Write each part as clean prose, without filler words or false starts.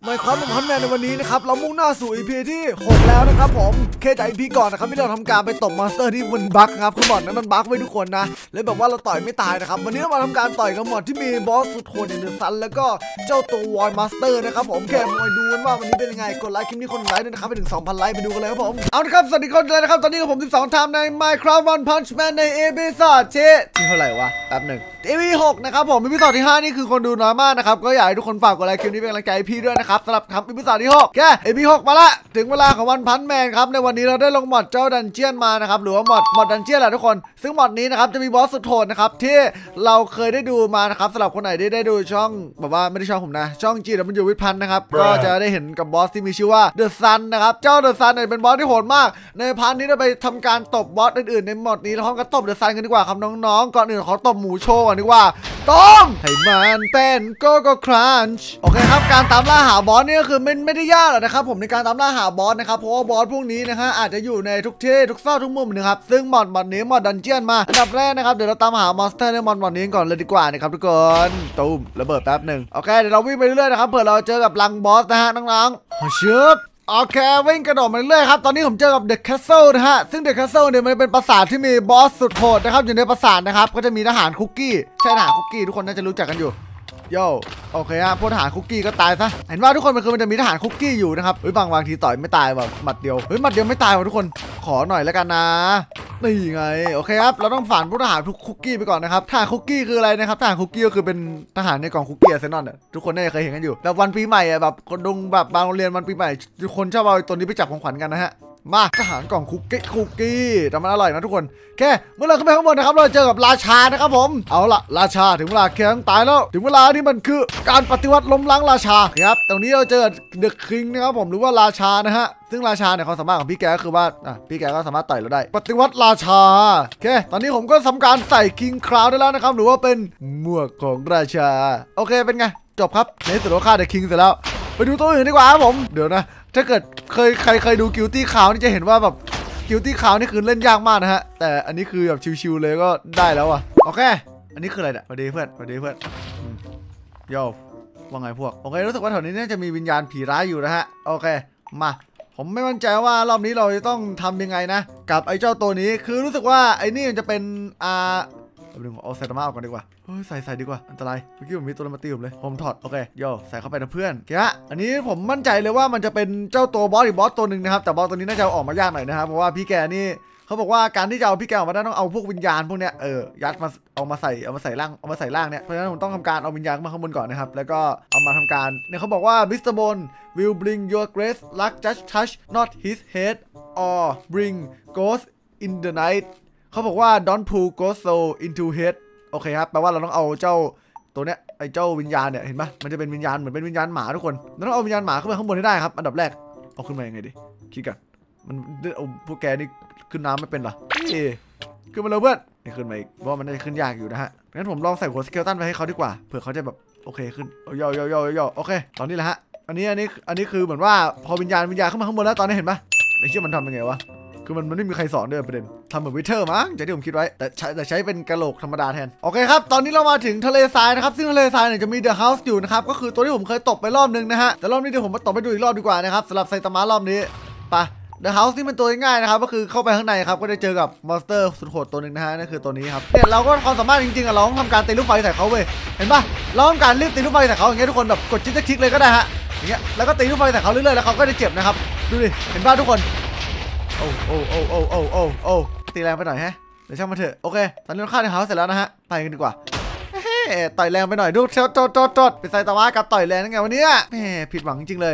Minecraft 1,000 แมนในวันนี้นะครับเรามุ่งหน้าสู่ EP ที่6แล้วนะครับผมแค่จาก EP ก่อนนะครับที่เราทำการไปตบมอนสเตอร์ที่มันบั๊กครับคือมอดนั้นมันบั๊กไว้ทุกคนนะเลยแบบว่าเราต่อยไม่ตายนะครับวันนี้เรามาทำการต่อยกับมอดที่มีบอสสุดโหดอย่างเดอะซันแล้วก็เจ้าตัววอยมาสเตอร์นะครับผมแค่มาดูกันว่าวันนี้เป็นยังไงกดไลค์คลิปนี้คนไลค์ด้วยนะครับไปถึง 2,000 ไลค์ไปดูกันเลยครับผมเอาละครับสวัสดีคนเลยนะครับตอนนี้กับผม12 ไทม์ใน Minecraft One Punch Man ใน episode ที่เท่าไหร่วะแป๊บหนึ่ง EP 6นะครับผม episode ที่ 5นี่คือคนดูน้อยมากนะครับก็อยากให้ทุกคนฝากกดไลค์คลิปนี้เป็นกำลังใจให้พี่ด้วยนะครับสำหรับครับ episode ที่6แก EP 6มาละถึงเวลาของOne Punch Manครับในวันนี้เราได้ลงมอดเจ้าดันเจียนมานะครับหรือว่ามอดดันเจียนแหละทุกคนซึ่งมอดนี้นะครับจะมีบอสสุดโหดนะครับที่เราเคยได้ดูมานะครับสำหรับคนไหนที่ได้ดูช่องแบบว่าไม่ได้ช่องผมนะช่องจีมันอยู่วิพันธ์นะครับก็จะได้เห็นกับบอสที่มีชื่อว่าเดอะซันนะครับเจ้าเดอะซันเนี่ยเป็นบอสที่โหดมากในพาร์ทนี้เราไปทำการตบบอสอื่นๆในมอดนี้แล้วพร้อมกันตบเดอะซันกันดีกว่าครับน้องๆก่อนอื่นขอตบหมูโชว์ก่อนดีกว่าต้มให้มันเป็นโกโก้ครันช์โอเคครับการตามล่าหาบอสนี่ก็คือไม่ได้ยากหรอกนะครับผมในการตามล่าหาบอสนะครับเพราะว่าบอสพวกนี้นะฮะอาจจะอยู่ในทุกที่ทุกซอกทุกมุมนะครับซึ่งมอดนี้มอดดันเจียนมาอันดับแรกนะครับเดี๋ยวเราตามหามอนสเตอร์ในมอดนี้ก่อนเลยดีกว่านะครับทุกคนตูมระเบิดแป๊บหนึ่งโอเคเดี๋ยวเราวิ่งไปเรื่อยๆนะครับเผื่อเราเจอกับรังบอสนะฮะน้องๆชึบโอเควิ่งกระโดดมาเรื่อยๆครับตอนนี้ผมเจอกับเดอะแคสเซิลนะฮะซึ่งเดอะแคสเซิลเนี่ยมันเป็นปราสาทที่มีบอสสุดโหดนะครับอยู่ในปราสาทนะครับก็จะมีทหารคุกกี้ใช่ทหารคุกกี้ทุกคนน่าจะรู้จักกันอยู่โย่โอเคฮะพวกทหารคุกกี้ก็ตายซะเห็นว่าทุกคนมันจะมีทหารคุกกี้อยู่นะครับบางทีต่อยไม่ตายแบบหมัดเดียวหมัดเดียวไม่ตายว่ะทุกคนขอหน่อยแล้วกันนะนี่ไงโอเคครับเราต้องผ่านพวกทหารคุกกี้ไปก่อนนะครับทหารคุกกี้คืออะไรนะครับทหารคุกกี้ก็คือเป็นทหารในกล่องคุกกี้อาร์เซนอลทุกคนน่าจะเคยเห็นกันอยู่แล้ววันปีใหม่แบบคนดงแบบบางโรงเรียนวันปีใหม่ทุกคนชอบเอาตัวนี้ไปจับของขวัญกันนะฮะมาทหารกล่องคุกกี้แต่มันอร่อยนะทุกคนแค่เมื่อเราขึ้นไปข้างบนนะครับเราเจอกับราชานะครับผมเอาละราชาถึงเวลาแข่งตายแล้วถึงเวลาที่มันคือการปฏิวัติล้มล้างราชาครับตรงนี้เราเจอเดอะคิงนะครับผมหรือว่าราชานะฮะซึ่งราชาเนี่ยความสามารถของพี่แกก็คือว่าพี่แกก็สามารถต่อยเราได้ปฏิวัติราชาโอเคตอนนี้ผมก็ทำการใส่คิงคราวได้แล้วนะครับหรือว่าเป็นหมวกของราชาโอเคเป็นไงจบครับในสุดเราฆ่าเดอะคิงเสร็จแล้วไปดูตัวอื่นดีกว่าครับผมเดี๋ยวนะถ้าเกิดใครเคยดูกิลตี้คาวนี่จะเห็นว่าแบบกิลตี้คาวนี่คือเล่นยากมากนะฮะแต่อันนี้คือแบบชิวๆเลยก็ได้แล้วอ่ะโอเคอันนี้คืออะไรเนี่ยสวัสดีเพื่อนโย่ว่าไงพวกโอเครู้สึกว่าแถวนี้น่าจะมีวิญญาณผีร้ายอยู่นะฮะโอเคมาผมไม่มั่นใจว่ารอบนี้เราจะต้องทำยังไงนะกับไอ้เจ้าตัวนี้คือรู้สึกว่าไอ้นี่มันจะเป็นเอาใส่ตะมาออกก่อนดีกว่าเฮ้ยใส่ดีกว่าอันตรายเมื่อกี้ผมมีตัวมาตีผมเลยผมถอดโอเคโย่ใส่เข้าไปนะเพื่อนแกะอันนี้ผมมั่นใจเลยว่ามันจะเป็นเจ้าตัวบอสอีกบอสตัวหนึ่งนะครับแต่บอสตัวนี้น่าจะออกมายากหน่อยนะครับเพราะว่าพี่แกนี่เขาบอกว่าการที่จะเอาพี่แกออกมาได้ต้องเอาพวกวิญญาณพวกเนี้ยยัดมาเอามาใส่ร่างเนี่ยเพราะฉะนั้นผมต้องทำการเอาวิญญาณมาข้างบนก่อนนะครับแล้วก็เอามาทำการเนี่ยเขาบอกว่า Mr. Bone will bring your grace luck just touch not his head or bring ghost in the night เขาบอกว่า don't pull ghost soul into head โอเคครับแปลว่าเราต้องเอาเจ้าตัวเนี้ยไอ้เจ้าวิญญาณเนี่ยเห็นปะมันจะเป็นวิญญาณเหมือนเป็นวิญญาณหมาทุกคนเราต้องเอาวิญญาณหมาขึ้นมาข้างบนให้ได้ครับอันดับแรกเอาขึ้นมายังไงดิคิดกันมันพวกแกนี่ขึ้นน้ำไม่เป็นหรอขึ้นมาเลยเพื่อนนี่ขึ้นมาอีกเพราะมันน่าจะขึ้นยากอยู่นะฮะงั้นผมลองใส่หัวสเกลตันไปให้เขาดีกว่าเผื่อเขาจะแบบโอเคขึ้นย่อโอเคตอนนี้แหละฮะอันนี้คือเหมือนว่าพอวิญญาณขึ้นมาข้างบนแล้วตอนนี้เห็นปะไอ้เชี่ยมันทำยังไงวะคือมันไม่มีใครสอนด้วยประเด็นทำเหมือนวิเทอร์มั้งจากที่ผมคิดไว้แต่ใช้เป็นกระโหลกธรรมดาแทนโอเคครับตอนนี้เรามาถึงทะเลทรายนะครับซึ่งทะเลทรายเนี่ยจะมีเดอะเฮาส์อยู่นะครับก็คือตัวที่ผมเคยตบไปรอบนึงนะฮะแต่รอบนี้เดี๋ยวผมมาตบไปดูอีกรอบดีกว่านะครับสำหรับไซตามะรอบนี้ไปเดอะเฮาส์นี่มันตัวง่ายนะครับก็คือเข้าไปข้างในครับก็จะเจอกับมอนสเตอร์สุดโหดตัวหนึ่งนะฮะนั่นคือตัวนี้ครับเนี่ยเราก็ความสามารถจริงๆเราต้องทำการตีลูกไฟใส่เขาเว้ยเห็นปะเราต้องการรีบตีลูกไฟใส่เขาอย่างเงี้ยทุกคนแบบกดจิ๊กคลิกเลยก็ได้ฮะอย่างเงี้ยแล้วก็ตีลูกไฟใส่เขาเรื่อยๆแล้วเขาก็จะเจ็บนะครับดูดิเห็นปะทุกคนโอ้ตีแรงไปหน่อยฮะเดี๋ยวช่างมาเถอะโอเคตอนนี้เราฆ่าในเฮาส์เสร็จแล้วนะฮะไปกันดีกว่าต่อยแรงไปหน่อยดูจดเป็นไซตามะกับต่อยแรงนั่นไงวันนี้แหมผิดหวังจริงเลย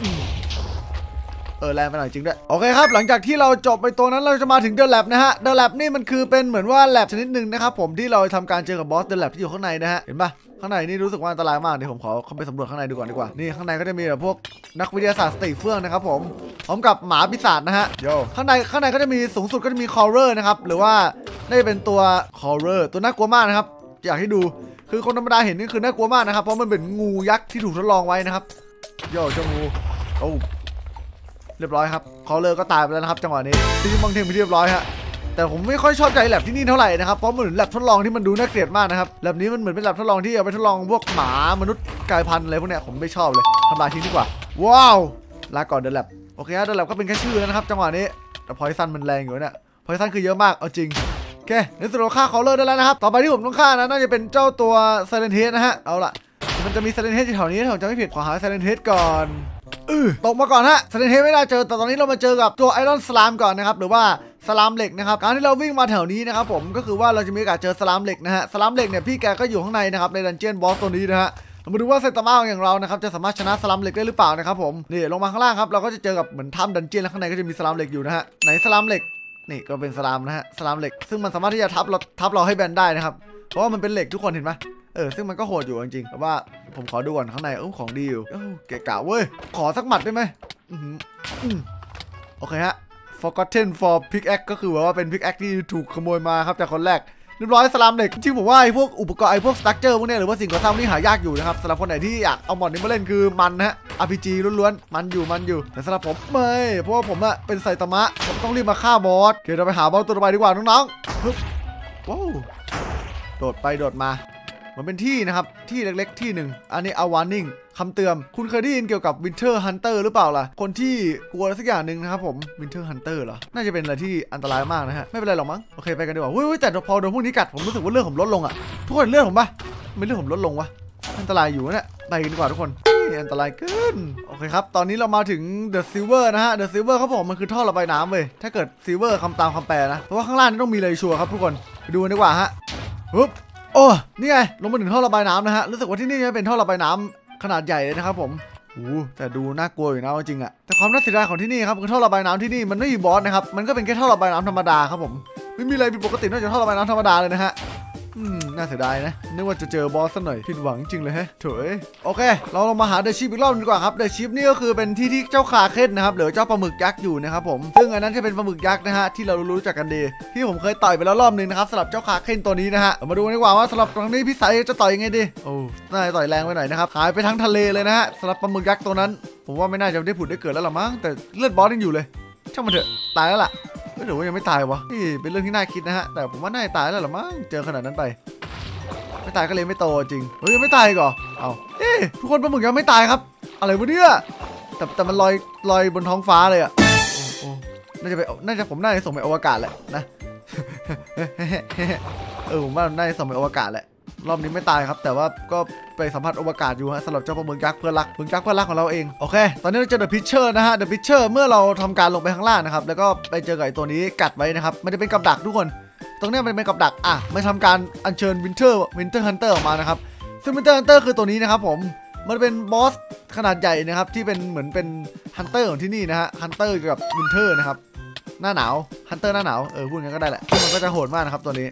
แรงไปหน่อยจริงด้วยโอเคครับหลังจากที่เราจบไปตัวนั้นเราจะมาถึงเดอะแลบนะฮะเดอะแลบนี่มันคือเป็นเหมือนว่าแลบชนิดหนึ่งนะครับผมที่เราทำการเจอกับบอสเดอะแลบที่อยู่ข้างในนะฮะเห็นปะข้างในนี่รู้สึกว่าอันตรายมากเดี๋ยวผมขอเข้าไปสำรวจข้างในดูก่อนดีกว่านี่ข้างในก็จะมีแบบพวกนักวิทยาศาสตร์สติเฟื่องนะครับผมพร้อมกับหมาปีศาจนะฮะโยข้างในก็จะมีสูงสุดก็จะมีคอร์เรอร์นะครับหรือว่าได้เป็นตัวคอร์เรอร์ตัวน่ากลัวมากนะครับอยากให้ดูคือคนธรรมดาเห็นนี่คือน่ากลัวมากนะครับเพราะมันเป็นงูยักษ์ที่ถูกทดลองไว้นะครับโยเจ้างูเรียบร้อยครับคอร์เรอร์ก็ตายไปแล้วนะครับจังหวะนี้ตีมังเทงไปเรียบร้อยฮะแต่ผมไม่ค่อยชอบใจแลบที่นี่เท่าไหร่นะครับเพราะเหมือนแลบทดลองที่มันดูน่าเกลียดมากนะครับแลบนี้มันเหมือนเป็นแลบทดลองที่เอาไปทดลองพวกหมามนุษย์กลายพันธุ์อะไรพวกเนี้ยผมไม่ชอบเลยทำลายทิ้งดีกว่าว้าวลาก่อนเดอะแลบโอเคเดอะแลบก็เป็นแค่ชื่อแล้วนะครับจังหวะนี้แต่พอยซันมันแรงอยู่เนี่ยพอยซันคือเยอะมากเอาจริงโอเคในสุดเราฆ่าคอลเลอร์ได้แล้วนะครับต่อไปที่ผมต้องฆ่านะน่าจะเป็นเจ้าตัวไซเลนเฮดนะฮะเอาล่ะมันจะมีไซเลนเฮดอยู่แถวนี้ถ้าผมจำไม่ผิดขอหาไซเลนเฮดก่อนตกมาก่อนฮะไซเลนเฮดไม่น่าเจอแต่ตอนนี้เรามาเจอกับตัวไอรอนสลามก่อนนะครับหรือว่าสลามเหล็กนะครับการที่เราวิ่งมาแถวนี้นะครับผมก็คือว่าเราจะมีโอกาสเจอสลามเหล็กนะฮะสลามเหล็กเนี่ยพี่แกก็อยู่ข้างในนะครับในดันเจี้ยนบอสตัวนี้นะฮะเรามาดูว่าไซตามะอย่างเรานะครับจะสามารถชนะสลามเหล็กได้หรือเปล่านะครับผมนี่ลงมาข้างล่างครับเราก็จะเจอกับเหมือนถ้ำดันเจี้ยนแล้วข้างในก็จะมีสลามเหล็กอยู่นะฮะไหนสลามเหล็กนี่ก็เป็นสลามนะฮะสลามเหล็กซึ่งมันสามารถที่จะทับเราให้แบนได้นะครับเพราะว่ามันเป็นเหล็กทุกคนเห็นไหมซึ่งมันก็โหดอยู่จริงๆแต่ว่าผมขอดูก่อนข้างในของดีอยู่เก๋ๆเว้ยขอสักหมัดได้ไหมโอเคฮะ forgotten for pickaxe ก็คือว่าเป็น pickaxe ที่ถูกขโมยมาครับจากคนแรกเรียบร้อยสลามเหล็กจริงๆผมว่าไอ้พวกอุปกรณ์ไอ้พวก structure พวกนี้หรือว่าสิ่งก่อสร้างนี่หายากอยู่นะครับสำหรับคนไหนที่อยากเอาหมอดนี้มาเล่นคือมันฮะ RPG ล้วนๆมันอยู่แต่สำหรับผมไม่เพราะว่าผมอะเป็นไซตามะผมต้องรีบมาฆ่าบอสเดี๋ยวเราไปหาบอสตัวต่อไปดีกว่าน้องๆว้าวโดดไปโดดมามันเป็นที่นะครับที่เล็กๆที่หนึ่งอันนี้เอาวาร์นิ่งคำเตือนคุณเคยได้ยินเกี่ยวกับ Winter Hunter หรือเปล่าล่ะคนที่กลัวสักอย่างหนึ่งนะครับผม Winter Hunter เหรอน่าจะเป็นอะไรที่อันตรายมากนะฮะไม่เป็นไรหรอกมั้งโอเคไปกันดีกว่าแต่พอโดนพวกนี้กัดผมรู้สึกว่าเลือดผมลดลงอ่ะทุกคนเลือดผมปะไม่เลือดผมลดลงวะอันตรายอยู่เนี่ยไปกันดีกว่าทุกคนอันตรายเกินโอเคครับตอนนี้เรามาถึง The Silver นะฮะ The Silver เขาบอกมันคือท่อระบายน้ำเว้ยถ้าเกิด Silver คำตามคำแปลนะเพราะว่าข้างล่างนี่ต้องมีเลยชัวร์ครับทุกคนไปดูกันดีกว่าฮะปึ๊บโอ้นี่ไงลงมาถึงท่อระบายน้ำนะฮะรู้สึกว่าที่นี่จะเป็นท่อระบายน้ำขนาดใหญ่เลยนะครับผมแต่ดูน่ากลัวอยู่นะจริงอะแต่ความน่าเสียดายของที่นี่ครับคือท่อระบายน้ำที่นี่มันไม่มีบอสนะครับมันก็เป็นแค่ท่อระบายน้ำธรรมดาครับผมไม่มีอะไรผิดปกตินอกจากท่อระบายน้ำธรรมดาเลยนะฮะน่าเสียดายนะนึกว่าจะเจอบอสซะหน่อยผิดหวังจริงเลยฮะเถอะโอเคเราลองมาหาเดอะชิปอีกรอบดีกว่าครับเดอะชิปนี่ก็คือเป็นที่เจ้าคาเคนนะครับหรือเจ้าปลาหมึกยักษ์อยู่นะครับผมซึ่งอันนั้นจะเป็นปลาหมึกยักษ์นะฮะที่เรารู้จักกันดีที่ผมเคยต่อยไปแล้วรอบนึงนะครับสำหรับเจ้าคาเคนตัวนี้นะฮะมาดูดีกว่าว่าสำหรับตรงนี้พี่สายจะต่อยยังไงดีน่าจะต่อยแรงไปหน่อยนะครับหายไปทั้งทะเลเลยนะฮะสำหรับปลาหมึกยักษ์ตัวนั้นผมว่าไม่น่าจะได้ผุดได้เกิดแล้วหรอมั้งแต่เลือดบอสยังอยู่เลยช่างมันเถอะตายแล้วล่ะหรือว่ายังไม่ตายวะนี่เป็นเรื่องที่น่าคิดนะฮะแต่ผมว่าน่าจะตายแล้วหรอมั้งเจอขนาดนั้นไปไม่ตายก็เลยไม่โตจริงยังไม่ตายก่อทุกคนปลาหมึกยังไม่ตายครับอะไรวะเนี่ยแต่มันลอยบนท้องฟ้าเลยอ่ะน่าจะผมน่าจะส่งไปอวกาศแหละนะผมว่าน่าจะส่งไปอวกาศแหละรอบนี้ไม่ตายครับแต่ว่าก็ไปสัมผัสอวกาศอยู่ฮะสำหรับเจ้าปลาหมึกยักษ์เพื่อนรักของเราเองโอเคตอนนี้เราเจอเดอะพิชเชอร์นะฮะเดอะพิชเชอร์เมื่อเราทำการลงไปข้างล่างนะครับแล้วก็ไปเจอกับตัวนี้กัดไว้นะครับมันจะเป็นกับดักทุกคนตรงนี้มันเป็นกับดักมาทำการอัญเชิญวินเทอร์ฮันเตอร์ออกมานะครับซึ่งวินเทอร์ฮันเตอร์คือตัวนี้นะครับผมมันเป็นบอสขนาดใหญ่นะครับที่เป็นเหมือนเป็นฮันเตอร์ของที่นี่นะฮะฮันเตอร์กับวินเทอร์นะครับหน้าหนาวฮันเตอร์หน้าหนาวพูดงั้นก็ได้แหละมันก็จะโหดมากนะครับตัวนี้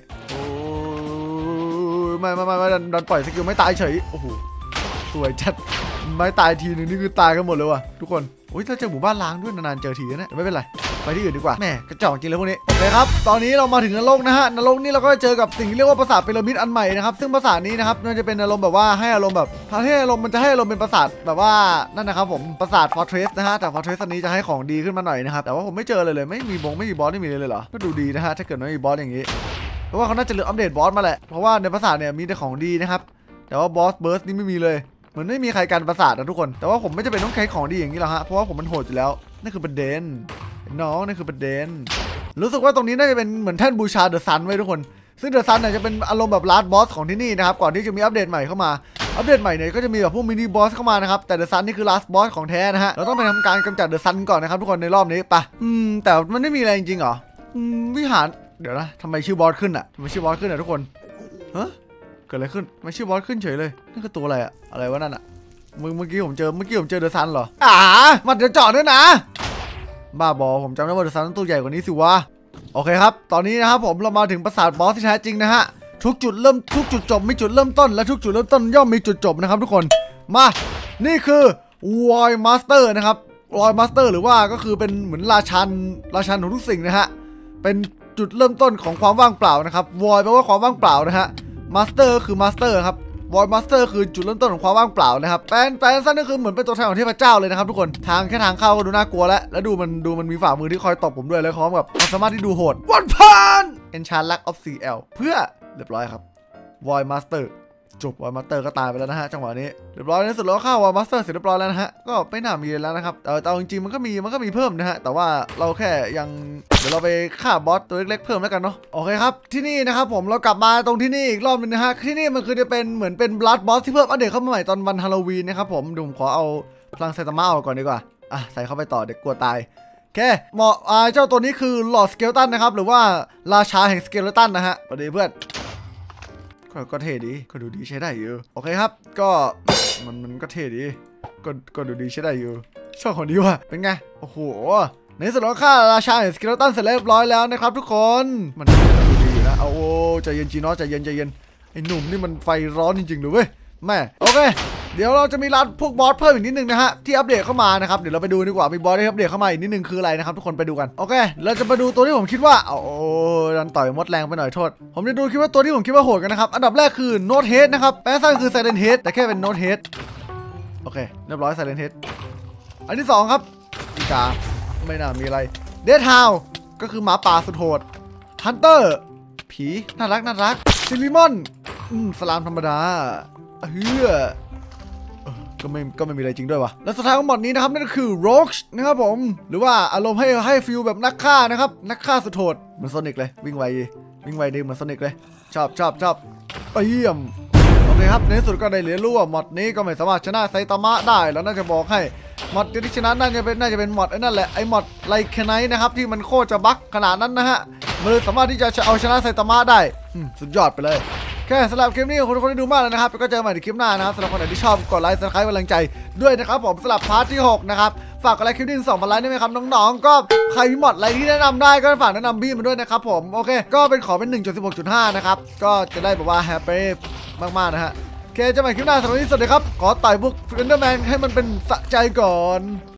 ไม่ดันปล่อยสกิลไม่ตายเฉยโอ้โหสวยจัดไม่ตายทีนึงนี่คือตายกันหมดเลยว่ะทุกคนถ้าเจอหมู่บ้านล้างด้วยนานๆเจอทีนะไม่เป็นไรไปที่อื่นดีกว่าแม่กระจอกจริงเลยพวกนี้โอเคครับตอนนี้เรามาถึงนรกนะฮะนรกนี่เราก็เจอกับสิ่งที่เรียกว่าปราสาทพีระมิดอันใหม่นะครับซึ่งปราสาทนี้นะครับมันจะเป็นอารมณ์แบบว่าให้อารมณ์แบบให้อารมณ์มันจะให้อารมณ์เป็นปราสาทแบบว่านั่นนะครับผมปราสาทฟอร์เทรสนะฮะแต่ฟอร์เทรสอันนี้จะให้ของดีขึ้นมาหน่อยนะครับแต่ว่าผมไม่เจอเลยไม่มีบอสไม่มีเลยเหรอก็ดูดีนะฮะถ้าเกิดไม่มีบอสอย่างนี้เพราะว่าเขาน่าจะลืมอัปเดตบอสมาแหละเพราะว่าในปราสาทเนี่ยมีแต่ของดีนะครับแต่ว่าบอสเบิร์สนี่ไม่มีเลยเหมือนไม่มีใครกันปราสาทนะทุกคนแต่ว่าผมไม่จำเป็นต้องใช้ของดีอย่างนี้หรอกฮะเพราะว่าผมมันโหดอยู่แล้วนั่นคือประเด็นน้องนั่นคือประเด็นรู้สึกว่าตรงนี้น่าจะเป็นเหมือนแท่นบูชาเดอะซันไว้ทุกคนซึ่งเดอะซันเนี่ยจะเป็นอารมณ์แบบลาสบอสของที่นี่นะครับก่อนที่จะมีอัปเดตใหม่เข้ามาอัปเดตใหม่เนี่ยก็จะมีแบบพวกมินิบอสเข้ามานะครับแต่เดอะซันนี่คือลาสบอสของแท้นะฮะเราต้องไปทำการกำจัดเดอะซันก่อนนะครับทุกคนในรอบนี้ปะแต่มันไม่มีอะไรจริงๆหรอวิหารเดี๋ยวนะทำไมชื่อบอสขึ้นอ่ะทำไมชื่อบอสขึ้นอ่ะทุกคนเกิดอะไรขึ้นทำไมชื่อบอสขึ้นเฉยเลยนั่นคือตัวอะไรวะนั่นอ่ะเมื่อกี้ผมเจอเดอะซันเหรอมันจะเจาะด้วยนะบ้าบอผมจำได้ว่าเดอะซันตัวใหญ่กว่านี้สิวะโอเคครับตอนนี้นะครับผมเรามาถึงปราสาทบอสที่แท้จริงนะฮะทุกจุดจบมีจุดเริ่มต้นและทุกจุดเริ่มต้นย่อมมีจุดจบนะครับทุกคนมานี่คือวอยมาสเตอร์นะครับวอยมาสเตอร์หรือว่าก็คือเป็นเหมือนราชันของทุกสิ่งนะฮะเป็นจุดเริ่มต้นของความว่างเปล่านะครับวอยแปลว่าความว่างเปล่านะฮะมาสเตอร์คือมาสเตอร์ครับ Void Master คือจุดเริ่มต้นของความว่างเปล่านะครับแปลสั้นก็คือเหมือนเป็นตัวแทนของเทพเจ้าเลยนะครับทุกคนแค่ทางเข้าก็ดูน่ากลัวแล้วดูมันมีฝ่ามือที่คอยตบผมด้วยแล้วพร้อมกับความสามารถที่ดูโหดวันพัน Enchant Luck of CL เพื่อเรียบร้อยครับ Void Master จบ Void Master ก็ตายไปแล้วนะฮะจังหวะนี้เรียบร้อยในสุดแล้วเข้า Void Master เสร็จเรียบร้อยแล้วนะฮะก็ไม่น่ามีแล้วนะครับแต่จริงๆมันก็มีเพิ่มนะฮะแต่ว่าเราแค่ยังเดี๋ยวเราไปฆ่าบอสตัวเล็กๆเพิ่มแล้วกันเนาะโอเคครับที่นี่นะครับผมเรากลับมาตรงที่นี่อีกรอบนึงนะฮะที่นี่มันคือจะเป็นเหมือนเป็น Blood Boss ที่เพิ่มอัปเดตเข้ามาใหม่ตอนวันฮาโลวีนนะครับผมผมขอเอาพลังไซตามะออกก่อนดีกว่าใส่เข้าไปต่อเด็กกลัวตายโอเคเหมาะเจ้าตัวนี้คือหลอดสเกลตันนะครับหรือว่าราชาแห่งสเกลตันนะฮะประเดี๋ยวเพื่อนก็เท่ดีก็ดูดีใช้ได้อยู่โอเคครับก็มันก็เท่ดีก็ดูดีใช้ได้อยู่ชอบของดีว่ะเป็นไงโอ้โหในสุดแล้วค่าราชาแห่งสเกลตันเสร็จเรียบร้อยแล้วนะครับทุกคนมันดูดีนะเอาใจเย็นจีโน่ใจเย็นไอ้หนุ่มนี่มันไฟร้อนจริงๆเลยเว้ยแม่โอเคเดี๋ยวเราจะมีรัดพวกบอสเพิ่มอีกนิดนึงนะฮะที่อัปเดตเข้ามานะครับเดี๋ยวเราไปดูดีกว่ามีบอสที่อัปเดตเข้ามาอีกนิดนึงคืออะไรนะครับทุกคนไปดูกันโอเคเราจะมาดูตัวที่ผมคิดว่าดันต่อยมดแรงไปหน่อยโทษผมจะดูคิดว่าตัวที่ผมคิดว่าโหดกันนะครับอันดับแรกคือโนตเฮดนะครับแปลสั้นคือไซเลนเฮดแต่แค่เป็นโนตเฮดโอเคเรียบร้อยไซเลนเฮดอันที่2ครับอีกาไม่น่ามีอะไรเดดฮาวก็คือหมาป่าสุดโหดฮันเตอร์ผีน่ารักซิลิมอนสลามธรรมดาก็ไม่มีอะไรจริงด้วยวะและสุดท้ายของหมดนี้นะครับนั่นก็คือ Roach นะครับผมหรือว่าอารมณ์ให้ฟิลแบบนักฆ่านะครับนักฆ่าสุดโหดเหมือนโซนิกเลยวิ่งไวดีเหมือนโซนิกเลยชอบเยี่ยมโอเคครับในที่สุดก็ได้เรียนรู้ว่าหมดนี้ก็ไม่สามารถชนะไซตามะได้แล้วน่าจะบอกให้หมดที่ชนะน่าจะเป็นหมดไอ้นั่นแหละไอ้หมดไลแคนไนท์นะครับที่มันโคตรจะบั๊กขนาดนั้นนะฮะมันสามารถที่จะเอาชนะไซตามะได้สุดยอดไปเลยแค่สำหรับคลิปนี้ขอบคุณทุกคนที่ดูมากเลยนะครับแล้วก็เจอกันใหม่ในคลิปหน้านะครับสำหรับคนไหนที่ชอบกดไลค์ซับสไครป์กำลังใจด้วยนะครับผมสำหรับพาร์ทที่6นะครับฝากกดไลค์คลิปนี้2,000 ไลค์ได้ไหมครับน้องๆก็ใครมีมอดอะไรที่แนะนำได้ก็ฝากแนะนำพี่มาด้วยนะครับผมโอเคก็เป็นขอเป็น 1.16.5 นะครับก็จะได้แบบว่าแฮปปี้มากๆนะฮะโอเคเจอกันใหม่คลิปหน้าสำหรับวันนี้สวัสดีครับขอต่อยพวกเฟนเดอร์แมนให้มันเป็นสะใจก่อน